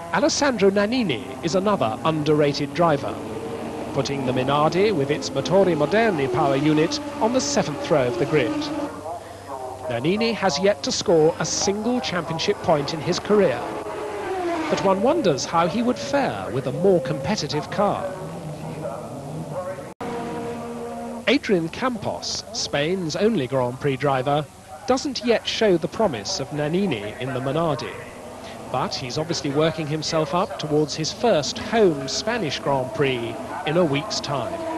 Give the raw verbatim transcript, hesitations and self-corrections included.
Alessandro Nannini is another underrated driver, putting the Minardi with its Motori Moderni power unit on the seventh row of the grid. Nannini has yet to score a single championship point in his career, but one wonders how he would fare with a more competitive car. Adrian Campos, Spain's only Grand Prix driver, doesn't yet show the promise of Nannini in the Minardi, but he's obviously working himself up towards his first home Spanish Grand Prix in a week's time.